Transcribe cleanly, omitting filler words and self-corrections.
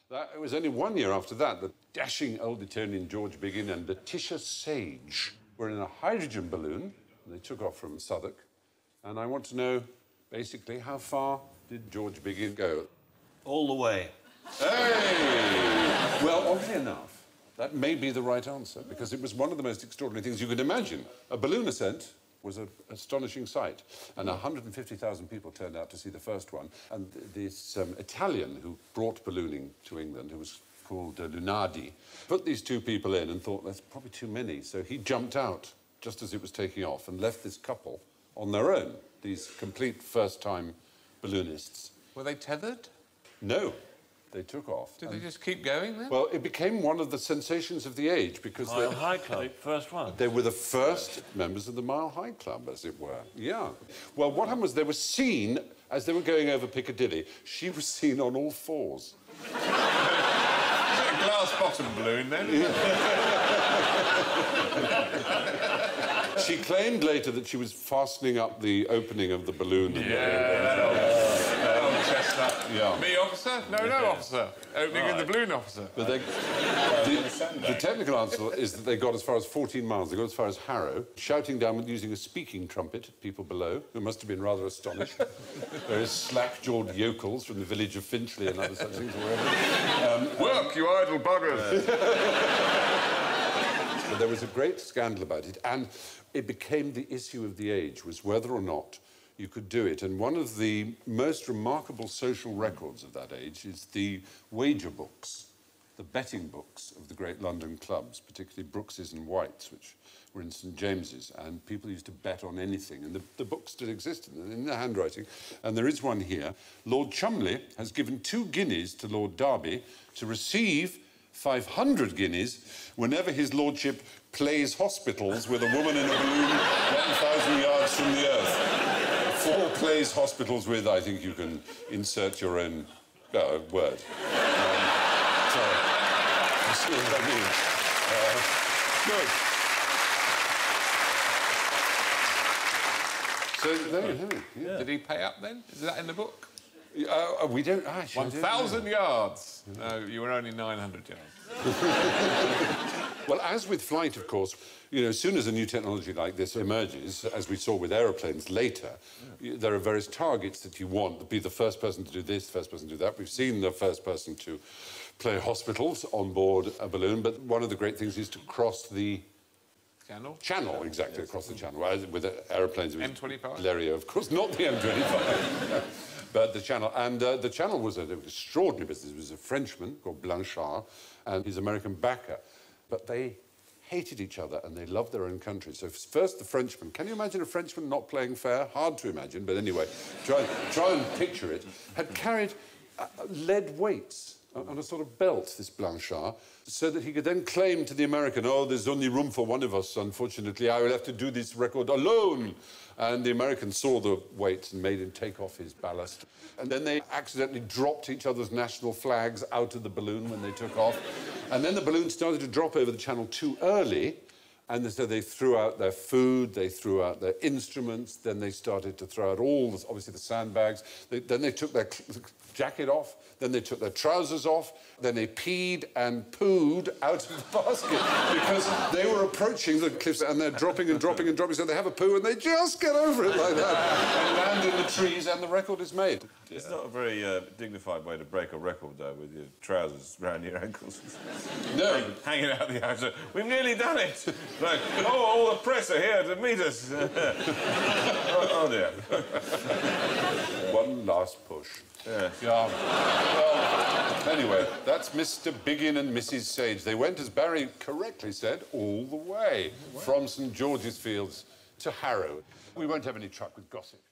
It was only 1 year after that that dashing old Etonian George Biggin and Letitia Sage were in a hydrogen balloon. They took off from Southwark. And I want to know, basically, how far did George Biggin go? All the way. Hey! Well, oddly enough, that may be the right answer, because it was one of the most extraordinary things you could imagine. A balloon ascent was an astonishing sight, and 150,000 people turned out to see the first one. And this Italian who brought ballooning to England, who was called Lunardi, put these two people in and thought, that's probably too many. So he jumped out just as it was taking off and left this couple on their own, these complete first-time balloonists. Were they tethered? No. They took off. Did they just keep going then? Well, it became one of the sensations of the age because Mile High Club, first one. They were the first members of the Mile High Club, as it were. Yeah. Well, what happened was they were seen as they were going over Piccadilly. She was seen on all fours. Is it a glass-bottom balloon then? She claimed later that she was fastening up the opening of the balloon. Yeah. Me, officer? No, officer. Opening in the balloon, officer. But the technical answer is that they got as far as 14 miles. They got as far as Harrow, shouting down using a speaking trumpet at people below, who must have been rather astonished. Various slack-jawed yokels from the village of Finchley and other such things. Work, you idle buggers! But there was a great scandal about it, and it became the issue of the age, was whether or not you could do it. And one of the most remarkable social records of that age is the wager books, the betting books of the great London clubs, particularly Brooks's and White's, which were in St James's, and people used to bet on anything. And the books still exist in their handwriting. And there is one here. Lord Cholmondeley has given 2 guineas to Lord Derby to receive 500 guineas whenever his lordship plays hospitals with a woman in a balloon 1,000 yards from the earth. 4 plays hospitals with, I think you can insert your own word. Sorry. You see what I mean? Good. So there you have it. Yeah. Did he pay up then? Is that in the book? We don't actually. 1,000 yards. No, you were only 900 yards. Well, as with flight, of course, you know, as soon as a new technology like this emerges, as we saw with aeroplanes later, there are various targets that you want to be the first person to do this, the first person to do that. We've seen the first person to play hospitals on board a balloon, but one of the great things is to cross the Channel, exactly, across the channel. With aeroplanes, it was M25? Lerio, of course, not the M25. But the Channel. And the Channel was an extraordinary business. It was a Frenchman called Blanchard and his American backer. But they hated each other and they loved their own country. So first the Frenchman. Can you imagine a Frenchman not playing fair? Hard to imagine, but anyway, try and picture it. Had carried lead weights on a sort of belt, this Blanchard, so that he could then claim to the American, oh, there's only room for one of us, unfortunately. I will have to do this record alone. And the American saw the weights and made him take off his ballast. And then they accidentally dropped each other's national flags out of the balloon when they took off. And then the balloon started to drop over the Channel too early. And so they threw out their food, they threw out their instruments, then they started to throw out obviously the sandbags. Then they took their jacket off, then they took their trousers off, then they peed and pooed out of the basket because they were approaching the cliffs and they're dropping and dropping and dropping, so they have a poo and they just get over it like that and land in the trees and the record is made. It's not a very dignified way to break a record, though, with your trousers round your ankles. No. Hanging out the outside. We've nearly done it! Like, oh, all the press are here to meet us. Oh, dear. One last push. Yeah. Well, anyway, that's Mr. Biggin and Mrs. Sage. They went, as Barry correctly said, all the way from St George's Fields to Harrow. We won't have any truck with gossip.